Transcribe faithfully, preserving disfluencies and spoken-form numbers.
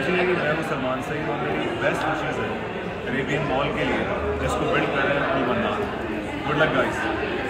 जी मैं हूँ सलमान सईद और मेरी बेस्ट विशेज़ है अरेबियन मॉल के लिए जिसको बिल्ड कर रहे हैं मन्नान। Good luck guys.